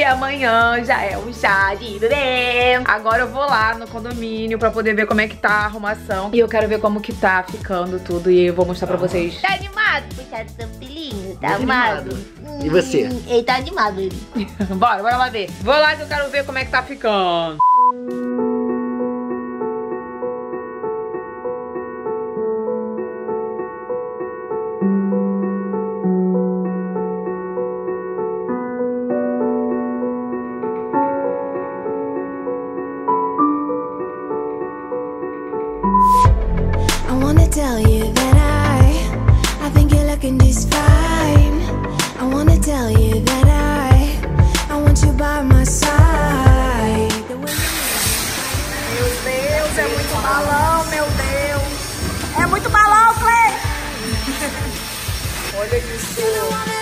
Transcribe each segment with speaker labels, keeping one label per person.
Speaker 1: amanhã já é um chá de bebê. Agora eu vou lá no condomínio pra poder ver como é que tá a arrumação. E eu quero ver como que tá ficando tudo. E eu vou mostrar pra vocês.
Speaker 2: Tá animado? Puxar do seu filhinho? Tá animado?
Speaker 3: E você?
Speaker 2: Ele tá animado, ele.
Speaker 1: Bora lá ver. Vou lá que eu quero ver como é que tá ficando.
Speaker 4: Tell you that I think you're looking just fine. I wanna tell you that I want you by my side.
Speaker 1: Meu Deus, é muito balão, meu Deus. É muito balão, Clay. Olha isso.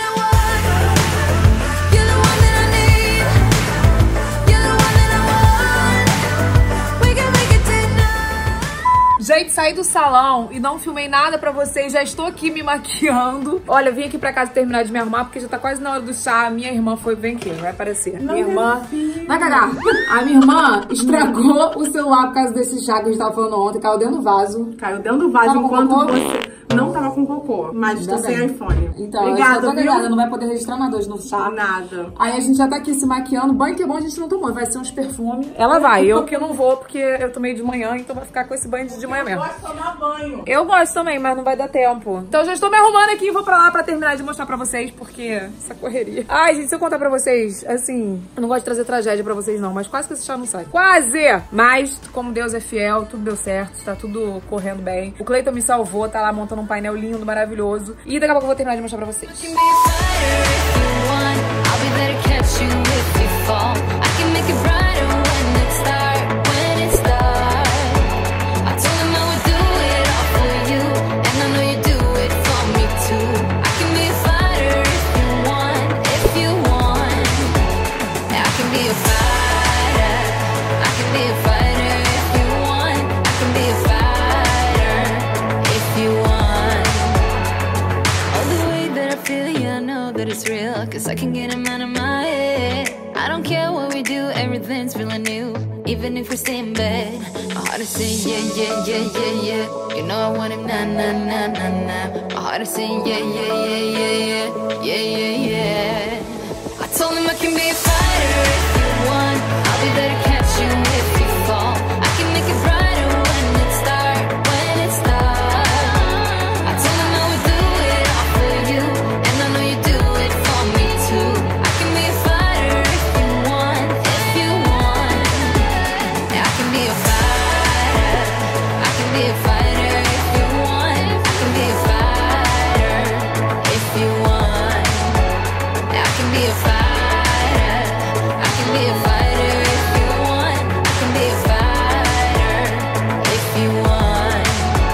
Speaker 1: Gente, saí do salão e não filmei nada pra vocês. Já estou aqui me maquiando. Olha, eu vim aqui pra casa terminar de me arrumar porque já tá quase na hora do chá. Minha irmã foi... Vem aqui, vai aparecer. Minha irmã... Vai cagar. A minha irmã estragou o celular por causa desse chá que a gente tava falando ontem. Caiu dentro do vaso.
Speaker 5: Caiu dentro do vaso enquanto você... Não tava com cocô, mas estou sem iPhone.
Speaker 1: Então,
Speaker 5: obrigada,
Speaker 1: eu tô ligada, não vai poder registrar nada hoje no chá.
Speaker 5: Nada.
Speaker 1: Aí a gente já tá aqui se maquiando. Banho que é bom, a gente não tomou. Vai ser uns perfumes. Ela vai, eu que não vou, porque eu tomei de manhã, então vai ficar com esse banho de manhã mesmo.
Speaker 5: Eu gosto de tomar banho.
Speaker 1: Eu gosto também, mas não vai dar tempo. Então já estou me arrumando aqui e vou pra lá pra terminar de mostrar pra vocês, porque essa correria. Ai, gente, se eu contar pra vocês, assim, eu não gosto de trazer tragédia pra vocês não, mas quase que esse chá não sai. Quase! Mas, como Deus é fiel, tudo deu certo, tá tudo correndo bem. O Cleiton me salvou, tá lá montando um painel lindo, maravilhoso. E daqui a pouco eu vou terminar de mostrar pra vocês.
Speaker 4: Cause I can get him out of my head. I don't care what we do, everything's feeling new. Even if we stay in bed, my heart is saying yeah, yeah, yeah, yeah, yeah. You know I want him, nah, nah, nah, nah, nah. My heart is saying yeah, yeah, yeah, yeah, yeah, yeah, yeah, yeah. I told him I can be a fighter if you want. I'll be there to catch you if you fall. I can make it brighter when it starts, when it starts. I told him I would do it all for you, and I know you do it for me too. I can be a fighter if you want, if you want. Yeah, I can be a fighter. I can be a fighter if you want. I can be a fighter if you want. Yeah, I can be a fighter. I can be a fighter if you want. I can be a fighter if you want.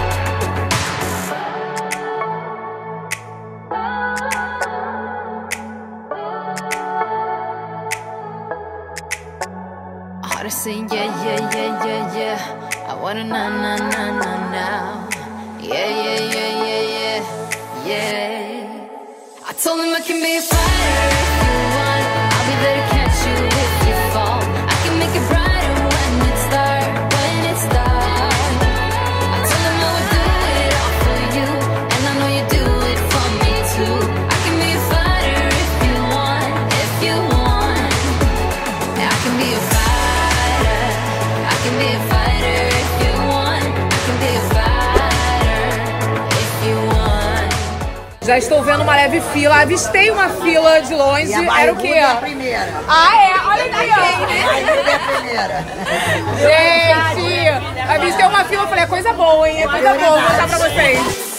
Speaker 4: I heart is saying yeah, yeah, yeah, yeah, yeah. I wanna na na na na now. Yeah, yeah, yeah, yeah, yeah, yeah. I told him I can be a fighter if you want. I'll be there to catch you if you fall. I can make it brighter when it starts, when it starts. I told him I would do it all for you, and I know you do it for me too. I can be a fighter if you want, if you want. Yeah, I can be a fighter. I can be a fighter if you want. I can be a fighter if you want.
Speaker 1: Já estou vendo uma leve fila. Avistei uma fila de longe. Era o quê?
Speaker 3: É a primeira.
Speaker 1: Ah, é? Olha aqui, ó.
Speaker 3: A é a primeira.
Speaker 1: Gente, avistei uma fila. Falei, é coisa boa, hein? É coisa boa. Vou mostrar pra vocês.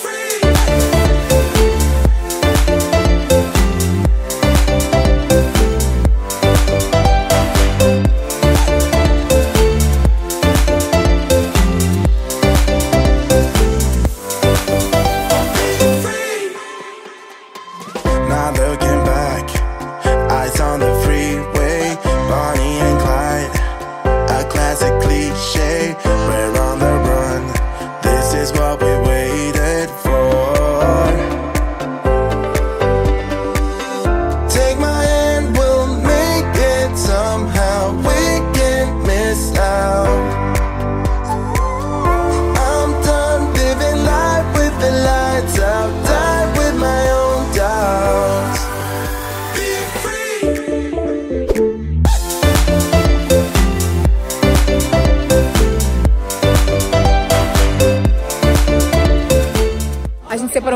Speaker 6: Now looking back, eyes on the freeway, Bonnie and Clyde, a classic cliche. We're on the run, this is what we waited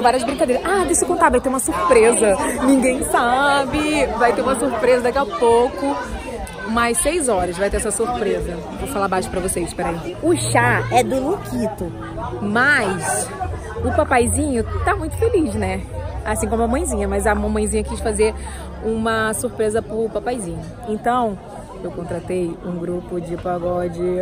Speaker 1: várias brincadeiras. Ah, deixa eu contar, vai ter uma surpresa. Ninguém sabe. Vai ter uma surpresa daqui a pouco. Mais 6 horas vai ter essa surpresa. Vou falar baixo pra vocês, peraí. O chá é do Luquito, mas o papaizinho tá muito feliz, né? Assim como a mãezinha, mas a mamãezinha quis fazer uma surpresa pro papaizinho. Então, eu contratei um grupo de pagode.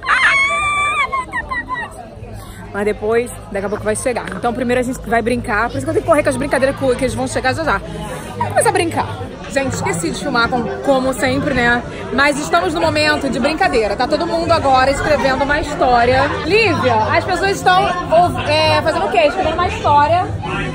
Speaker 1: Mas depois, daqui a pouco vai chegar. Então primeiro a gente vai brincar. Por isso que eu tenho que correr com as brincadeiras que eles vão chegar já já. Vamos começar a brincar. Gente, esqueci de filmar como sempre, né? Mas estamos no momento de brincadeira. Tá todo mundo agora escrevendo uma história. Lívia, as pessoas estão fazendo o quê? Escrevendo uma história.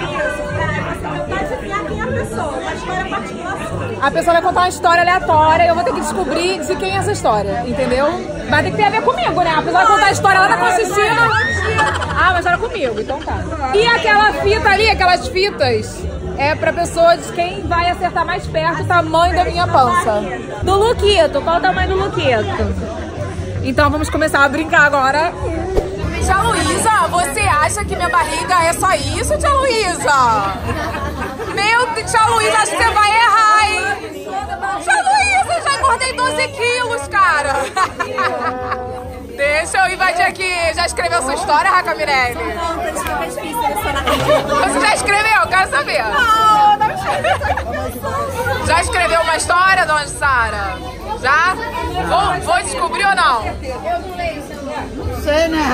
Speaker 1: A pessoa vai contar uma história aleatória e eu vou ter que descobrir de quem é essa história, entendeu? Vai ter que ter a ver comigo, né? A pessoa vai contar a história, ela tá assistindo. Ah, mas era comigo, então tá. E aquela fita ali, aquelas fitas, é pra pessoa de quem vai acertar mais perto o tamanho da minha pança. Do Luquito, qual o tamanho do Luquito? Então vamos começar a brincar agora. Tia Luísa, você acha que minha barriga é só isso, tia Luísa? Meu Deus, tia Luísa, acho que você vai errar, hein? Tia Luísa, já engordei 12 quilos, cara. Deixa eu invadir aqui. Já escreveu sua história, Raca Mirelli? Você já escreveu? Quero saber. Não escrevi. Já escreveu uma história, dona Sara? Já? Vou descobrir ou não? Eu não leio, não sei, né?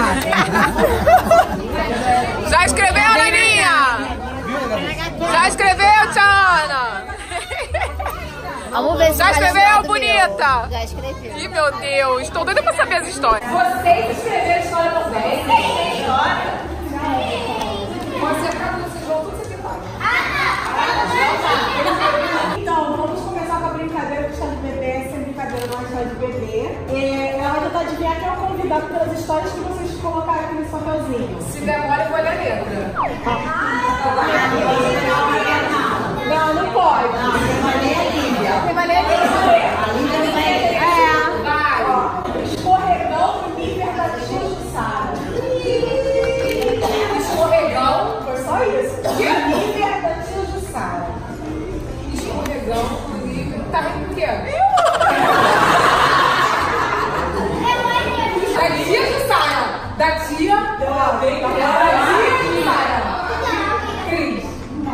Speaker 1: Já escreveu, Naninha? Já escreveu, tia Ana?
Speaker 2: Vamos ver se
Speaker 1: já escreveu, bonita?
Speaker 2: Já escrevi.
Speaker 1: Ih, meu Deus, estou doida pra saber as histórias. Vocês escreveram a história também? Tem história? Você ficar com esse jogo, tudo você faz.
Speaker 5: Então, vamos começar com a brincadeira que está de bebê, sem brincadeira não está de bebê. Ela vai tentar adivinhar quem é o convidado pelas histórias que vocês colocaram aqui no papelzinho.
Speaker 1: Se demora, foi a letra.
Speaker 5: Não, não pode.
Speaker 1: Você vai ler a Lívia. Vai.
Speaker 5: Escorregão no nível da tia Jussara.
Speaker 1: Escorregão.
Speaker 5: Foi só isso. Nível da tia Jussara.
Speaker 1: Escorregão no nível. Tá rindo por quê? Da tia Jussara. Da tia. Da tia Jussara. Cris.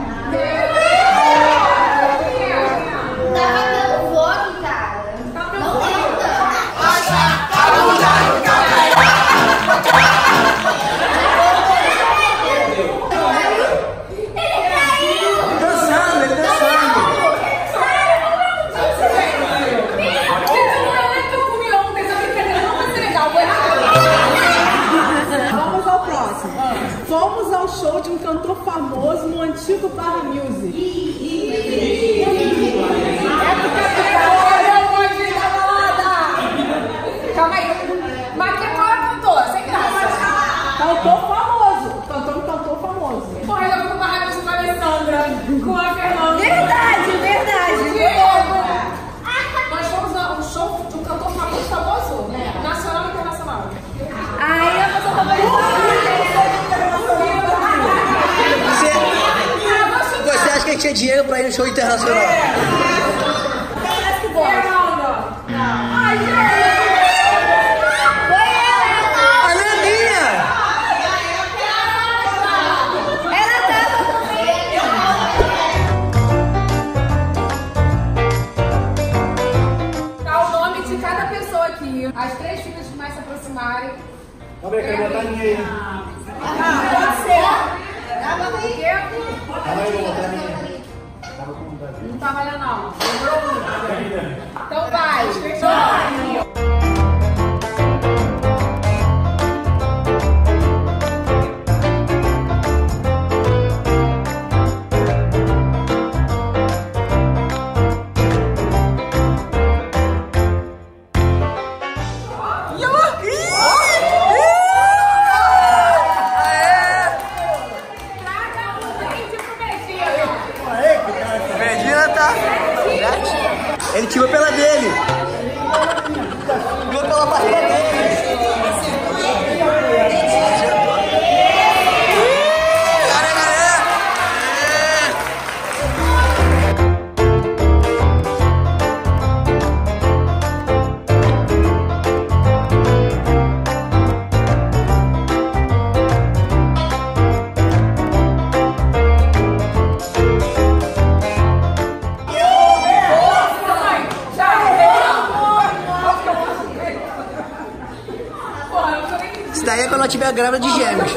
Speaker 2: Tava dando fome, cara. Não tenta.
Speaker 3: Dançando, ele dançando.
Speaker 5: Vamos ao próximo. Fomos ao show de um cantor famoso no antigo Barra Music.
Speaker 1: Calma aí. Mas quem qual é a cantora? Sem graça.
Speaker 5: Cantor famoso. Cantor famoso.
Speaker 1: Porra, eu vou com uma raiva com a Alessandra. Com a Fernanda.
Speaker 2: Verdade.
Speaker 1: Diego. Nós fomos a um show de um cantor famoso? Nacional e internacional.
Speaker 2: Aí a pessoa tá
Speaker 3: Você acha que tinha dinheiro pra ir no show internacional?
Speaker 2: Parece que gosta.
Speaker 1: Ai, gente.
Speaker 3: A Naninha!
Speaker 2: Ela tava
Speaker 1: Tá o nome de cada pessoa aqui. As 3 filhas que mais se aproximarem.
Speaker 3: Vamos ver, quero botar a minha aí.
Speaker 2: pode ser.
Speaker 3: Vou botar a minha.
Speaker 1: Não tá valendo, não. Lembrou muito. Então vai.
Speaker 3: Medina tá. Ele tirou pela dele. Tirou pela parte dele. Cara, galera. quando ela tiver grávida de gêmeos.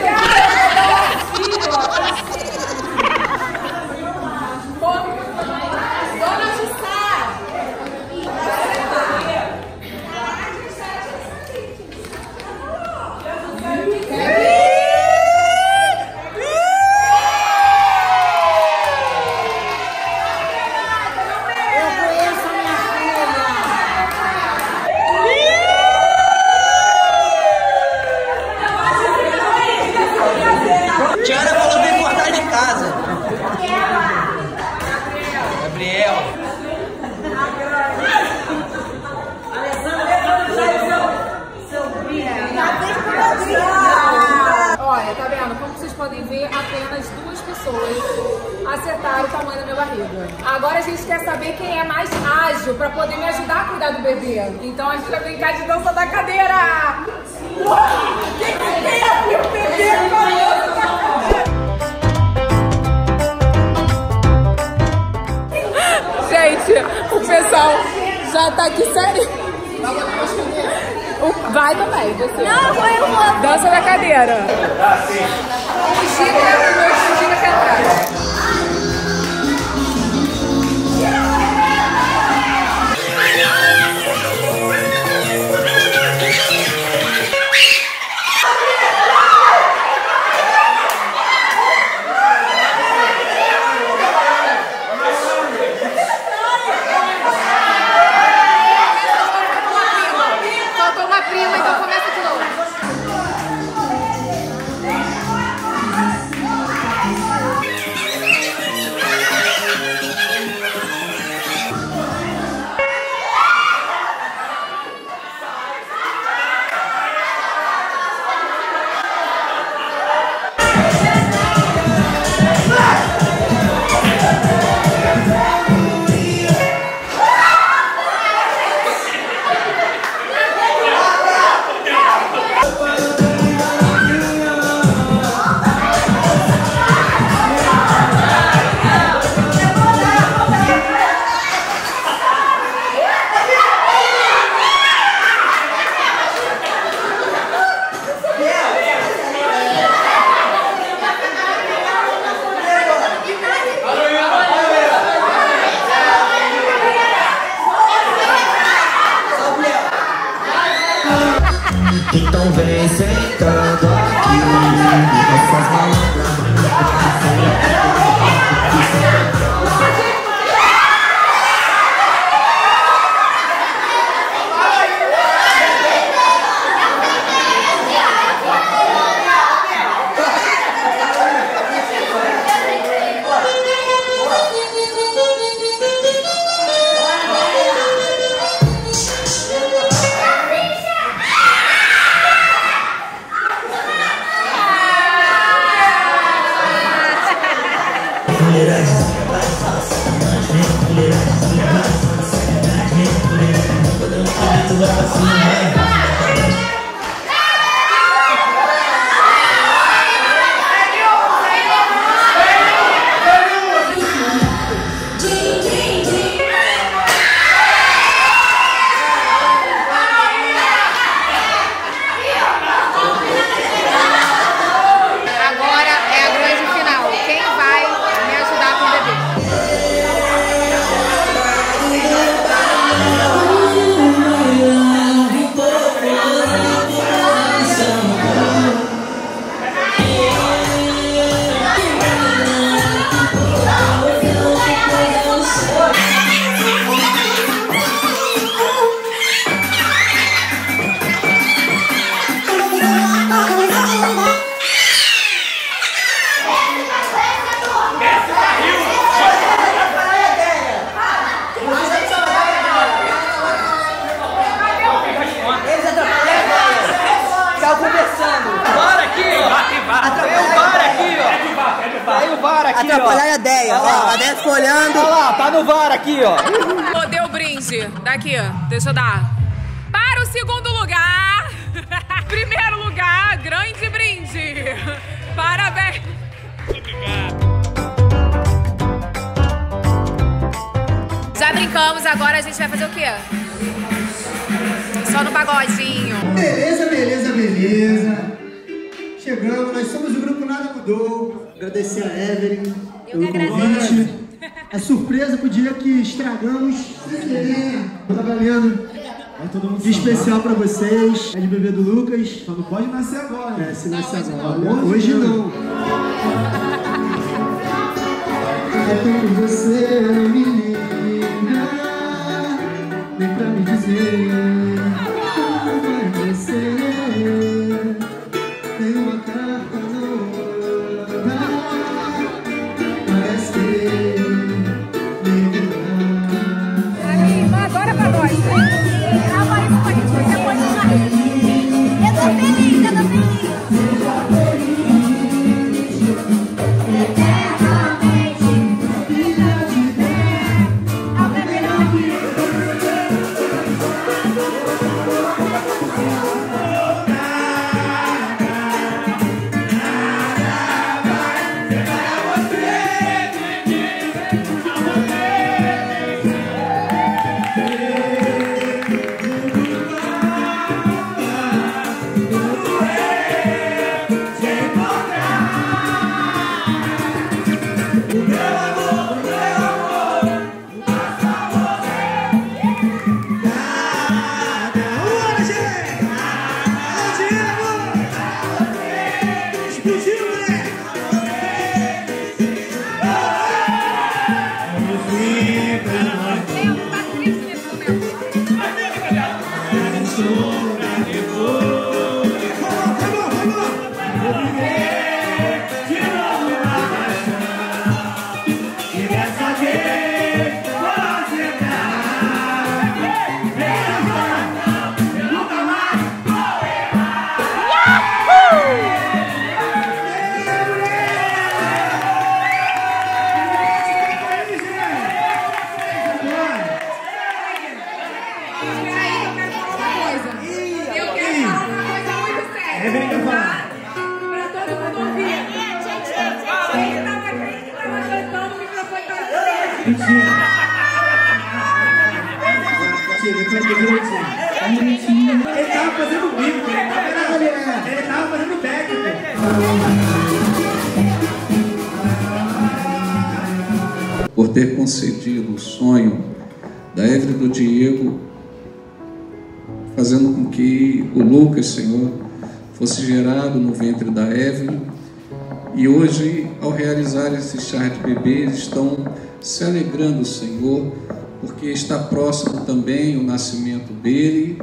Speaker 3: Tiana falou que veio cortar de casa. Gabriel.
Speaker 1: Olha, tá vendo? Como vocês podem ver, apenas 2 pessoas acertaram o tamanho da minha barriga. Agora a gente quer saber quem é mais ágil pra poder me ajudar a cuidar do bebê. Então a gente vai brincar de dança da cadeira. Quem tem aqui o bebê com a dança da cadeira? Gente, o pessoal já tá aqui sério. Vai também, você.
Speaker 2: Não, foi eu vou.
Speaker 1: Dança da cadeira. Gira aqui atrás. Faltou uma prima, então começa de novo.
Speaker 6: Então vem sentando aqui. Essas malandras.
Speaker 3: Atrapalhar a ideia. Ó, a ideia ficou olhando.
Speaker 7: Olha lá, tá no VAR aqui, ó.
Speaker 1: Deu o brinde. Daqui, deixa eu dar. Para o segundo lugar. Primeiro lugar, grande brinde. Parabéns. Já brincamos, agora a gente vai fazer o quê? Só no pagodinho.
Speaker 8: Beleza, beleza, beleza.
Speaker 7: Chegamos, nós somos o grupo Nada Mudou. Agradecer a Evelyn pelo
Speaker 2: que
Speaker 7: convite. A surpresa pro dia que estragamos. Tá valendo. De especial pra vocês. É de bebê do Lucas. Só não pode nascer agora. É, se nascer agora. Hoje não. É tanto você não me liga, nem pra me dizer como vai ser. Tem uma carta nova, parece que me
Speaker 2: Agora pra nós. Calma aí, pra gente fazer a coisa mais. Eu tô feliz, eu tô feliz.
Speaker 7: Ele tava fazendo bico, ele tava fazendo back.
Speaker 8: Por ter concedido o sonho da Evelyn e do Diego, fazendo com que o Lucas, Senhor, fosse gerado no ventre da Evelyn. E hoje, ao realizar esse chá de bebê, eles estão se alegrando, Senhor, porque está próximo também o nascimento dele.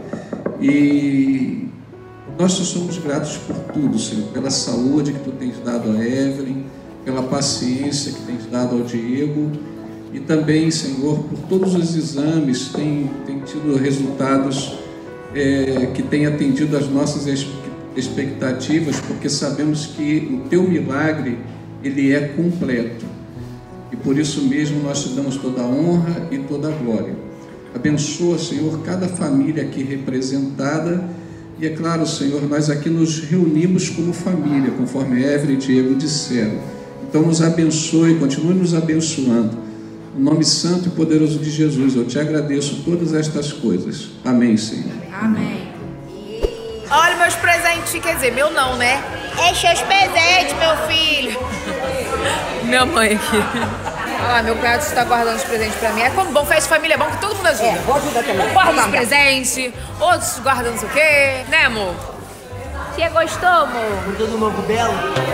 Speaker 8: E nós te somos gratos por tudo, Senhor, pela saúde que tu tens dado a Evelyn, pela paciência que tens dado ao Diego, e também, Senhor, por todos os exames que têm tido resultados que têm atendido às nossas expectativas, porque sabemos que o teu milagre, ele é completo. E por isso mesmo nós te damos toda a honra e toda a glória. Abençoa, Senhor, cada família aqui representada. E é claro, Senhor, nós aqui nos reunimos como família, conforme Evelyn e Diego disseram. Então nos abençoe, continue nos abençoando. No nome santo e poderoso de Jesus, eu te agradeço todas estas coisas. Amém, Senhor.
Speaker 1: Amém. Olha meus presentes, quer dizer, meu não, né?
Speaker 2: É seus presentes, meu filho.
Speaker 1: Minha mãe aqui. Olha lá, meu cunhado está guardando os presentes pra mim. É como bom, festa de família é bom que todo mundo ajuda.
Speaker 2: Vou ajudar também.
Speaker 1: Guarda os presentes, outros guardam não sei o quê. Né, amor?
Speaker 2: Você gostou, amor?
Speaker 3: Gostou do novo Belo?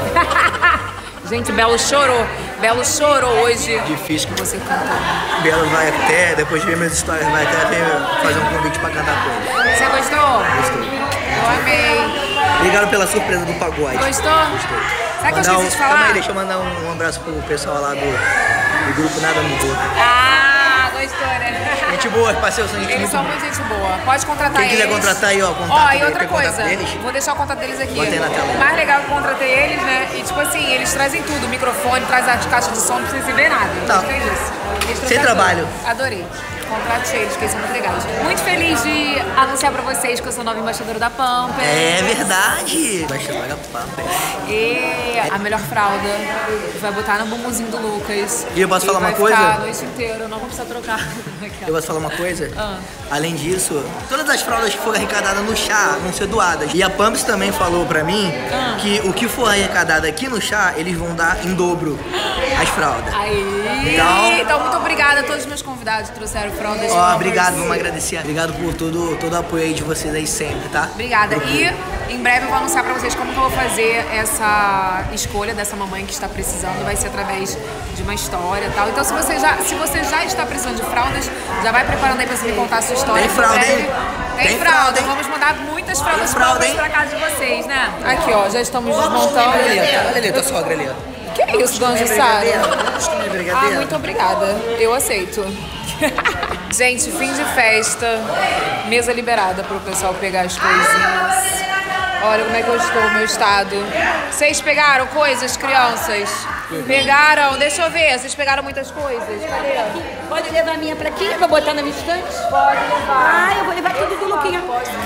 Speaker 1: Gente, Belo chorou. Belo chorou hoje.
Speaker 3: Difícil que
Speaker 1: Você cantou.
Speaker 3: Belo vai até, depois de ver minhas histórias, vai até fazer um convite pra cantar com ele.
Speaker 1: Você gostou?
Speaker 3: Gostou.
Speaker 1: Eu amei.
Speaker 3: Obrigado pela surpresa do pagode.
Speaker 1: Gostou?
Speaker 3: Gostei.
Speaker 1: Sabe o que eu esqueci de falar?
Speaker 3: Calma aí, deixa eu mandar um abraço pro pessoal lá do grupo Nada Mudou.
Speaker 1: Ah, gostou, né?
Speaker 3: Gente boa, parceiros são gente
Speaker 1: Eles
Speaker 3: muito
Speaker 1: são
Speaker 3: boa.
Speaker 1: muito gente boa. Pode contratar
Speaker 3: Quem
Speaker 1: eles.
Speaker 3: quiser contratar aí, ó, contato.
Speaker 1: Ó, e
Speaker 3: aí,
Speaker 1: outra
Speaker 3: quer contato
Speaker 1: coisa,
Speaker 3: deles?
Speaker 1: vou deixar o contato deles aqui.
Speaker 3: Bota aí na tela.
Speaker 1: O mais legal é que eu contratei eles, né? E tipo assim, eles trazem tudo. Microfone, traz as caixas de som, não precisa se ver nada.
Speaker 3: Tá.
Speaker 1: Gostei disso. Eles
Speaker 3: Sem
Speaker 1: trouxeram
Speaker 3: trabalho.
Speaker 1: tudo. Adorei. Contrate eles, porque eles são muito legais. Muito feliz de anunciar pra vocês que eu sou nova embaixadora da Pampers.
Speaker 3: É verdade. Embaixadora da Pampers.
Speaker 1: E a melhor fralda vai botar no bumbumzinho do Lucas.
Speaker 3: E eu posso falar uma
Speaker 1: vai
Speaker 3: coisa?
Speaker 1: ficar a noite inteira, eu não vou precisar trocar.
Speaker 3: Eu posso falar uma coisa? Além disso, todas as fraldas que foram arrecadadas no chá vão ser doadas. E a Pampers também falou pra mim que o que for arrecadado aqui no chá, eles vão dar em dobro as fraldas.
Speaker 1: Aí. Então muito obrigada a todos os meus convidados que trouxeram fraldas.
Speaker 3: Obrigado, vamos agradecer. Obrigado por todo o apoio aí de vocês aí sempre, tá?
Speaker 1: Obrigada. E em breve eu vou anunciar pra vocês como que eu vou fazer essa escolha dessa mamãe que está precisando. Vai ser através de uma história e tal. Então se você já está precisando de fraldas, já vai preparando aí pra você me contar a sua história.
Speaker 3: Tem fralda, hein?
Speaker 1: Tem fralda. Vamos mandar muitas fraldas Pampers pra casa de vocês, né? Aqui, ó, já estamos desmontando.
Speaker 3: Olha ali, tua sogra ali, ó.
Speaker 1: Que é isso, dona Jussara?
Speaker 3: Ah,
Speaker 1: muito obrigada. Eu aceito. Gente, fim de festa. Mesa liberada pro pessoal pegar as coisinhas. Olha como é que eu estou, meu estado. Vocês pegaram coisas, crianças? Pegaram? Deixa eu ver. Vocês pegaram muitas coisas? Cadê?
Speaker 2: Pode levar a minha pra aqui? Vou botar na minha estante?
Speaker 1: Pode levar.
Speaker 2: Ah, eu vou levar tudo do Luquinha.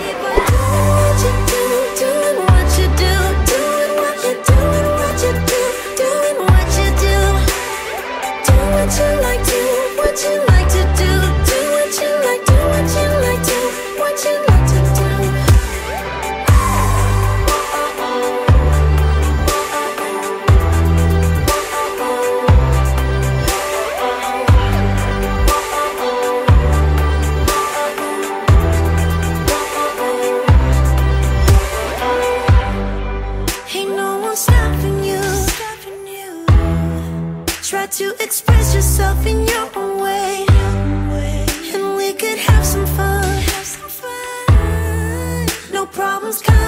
Speaker 9: Try to express yourself in your own way, and we could have some fun. No problems.